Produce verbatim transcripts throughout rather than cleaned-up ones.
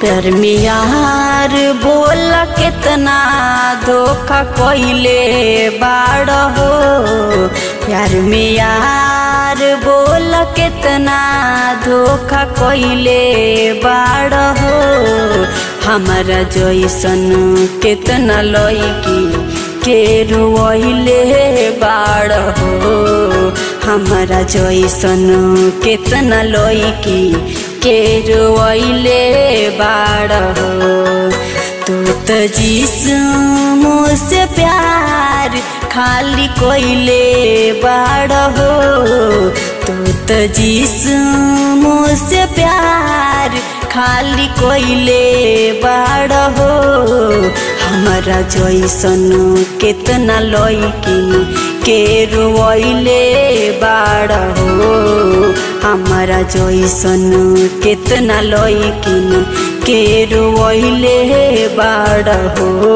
प्यार में यार बोला कितना धोखा कोइले बाड़ हो। प्यार में यार बोला कितना धोखा कोइले बाड़ हो। हमारा जैसन कितना लईकी के रोइले बाड़ हो। हमारा जैसन कितना लईकी के रोइले बाड़ हो। तू तो जिस्म से प्यार खाली कोइले बाड़ हो। तू तो जिस्म से प्यार खाली कोइले बाड़ हो। हमारा जैसन कितना लईकी के रोइले बाड़ हो। हमारा जैसन कितना लईकी के रोइले बाड़ हो।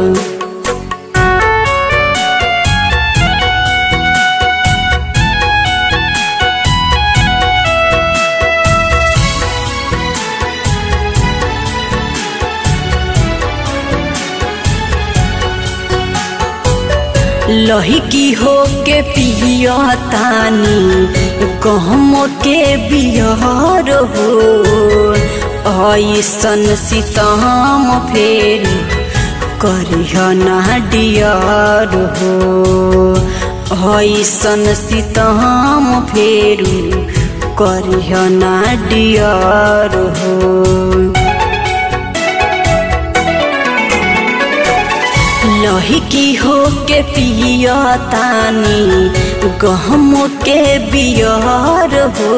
लहिकी हो के पियतानी गहम के बिहार हो। ऐसन सितम फेर करिह ना डियर हो। ऐसन सितम फेर करिह ना डियर हो। लहिकी हो के पियतानी गहम के बिहार हो।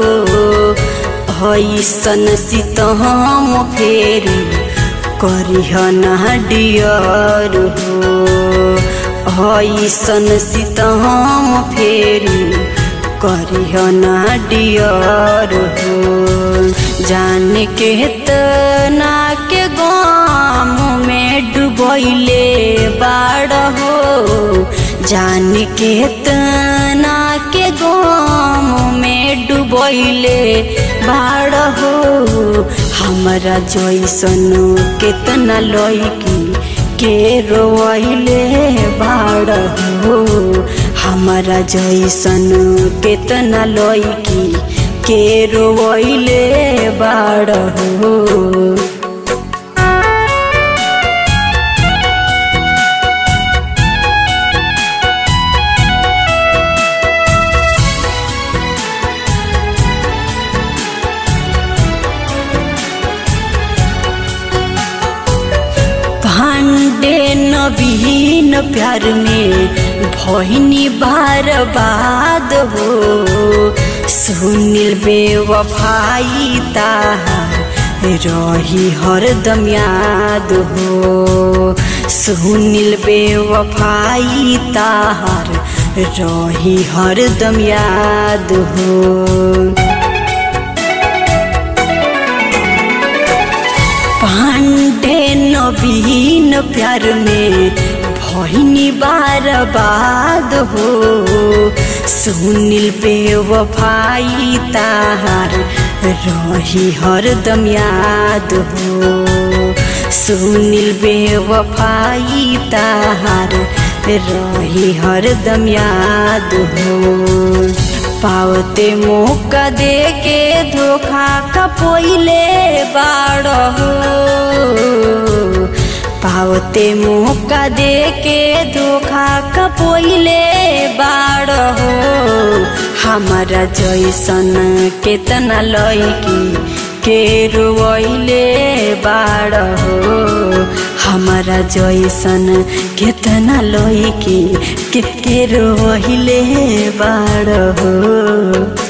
ऐसन सितम फेर करिह ना डियर हो। ऐसन सितम फेर करिह ना डियर हो। जान के तना के गाम में डुबैले बाड़ हो। जान के तना के गाम में डुबैले बाड़ हो। हमारा जैसन कितना लईकी के रोइले बाड़ हो। हमारा जैसन कितना लईकी के रोइले बाड़ हो। भांडे नवीन प्यार में भइनी बर्बाद हो। सुनील बेवफाई ताहार रही हरदम याद हो। सुनील बेवफाई ताहार रही हरदम याद हो। पांडे नवीन प्यार में भइनी बर्बाद हो। सुनील बेवफाई ताहार रही हरदम याद हो। सुनील बेवफाई ताहार रही हरदम याद हो। पावते मौका दे के धोखा कपोइले बाड़ हो। पावते मौका दे के धोखा कपोइले बाड़ हो। हमारा जैसन कितना लईकी के रोइले बाड़ हो। हमारा जैसन कितना लईकी के रोइले बाड़ हो।